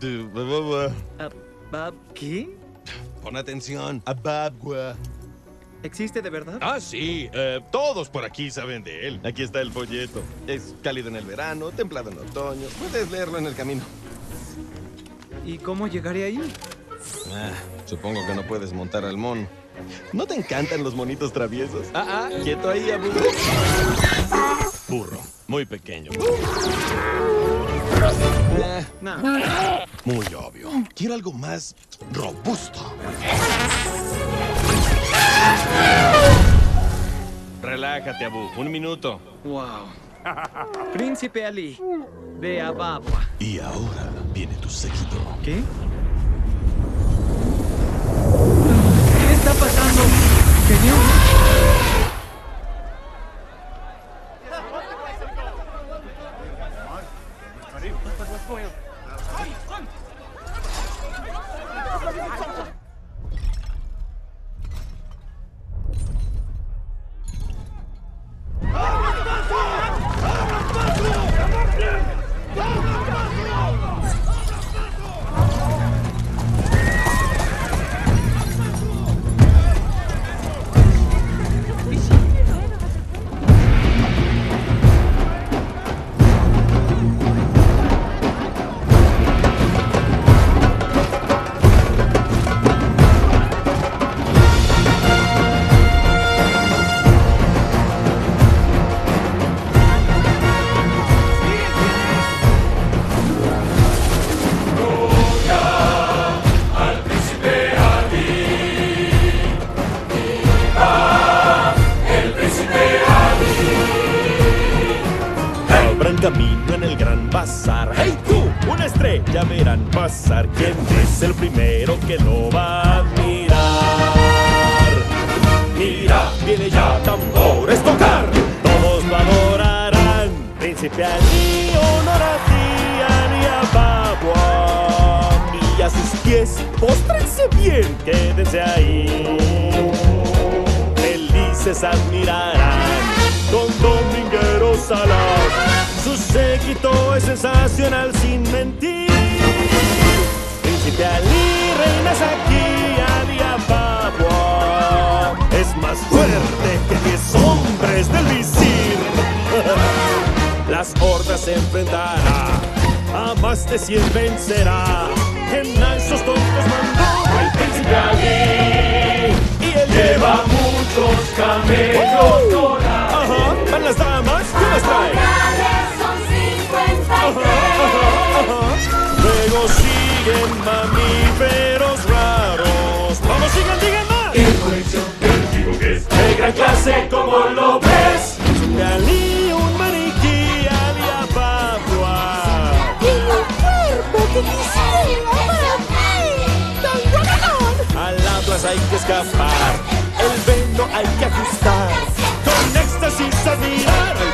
¿Qué? Pon atención. Ababgua. ¿Existe de verdad? Ah, sí. Todos por aquí saben de él. Aquí está el folleto. Es cálido en el verano, templado en otoño. Puedes leerlo en el camino. ¿Y cómo llegaré ahí? Supongo que no puedes montar al mono. ¿No te encantan los monitos traviesos? Quieto ahí, Abu. Burro. Muy pequeño. No. Muy obvio. Quiero algo más robusto. Relájate, Abu. Un minuto. Wow. Príncipe Ali, de Ababwa. Y ahora viene tu séquito. ¿Qué? ¿Qué está pasando? Señor. Camino en el gran bazar. ¡Hey tú! Una estrella verán pasar. ¿Quién es el primero que lo va a admirar? Mira, viene ya tambores tocar. Todos lo adorarán. Príncipe Ali, honor a ti, Ali Ababwa. Y a sus pies, póstrense bien, quédense ahí. Felices admirarán con domingueros alas. Su séquito es sensacional sin mentir. Príncipe Ali, reinas aquí, Ali Ababwa. Es más fuerte que 10 hombres del visir. Las hordas se enfrentará, a más de 100 vencerá. En esos tontos mandó el príncipe Ali. Y él lleva muchos camellos dorados. Van las damas, ¿qué las trae? Luego siguen mamíferos raros. ¡Vamos, sigan, digan más! En colección, te digo que es de gran clase, como lo ves. Príncipe Ali, un maniquí, Ali Ababwa. ¡Tiene un cuerpo que quisiera para A la plaza hay que escapar, el vendo hay que ajustar. Con éxtasis admirar.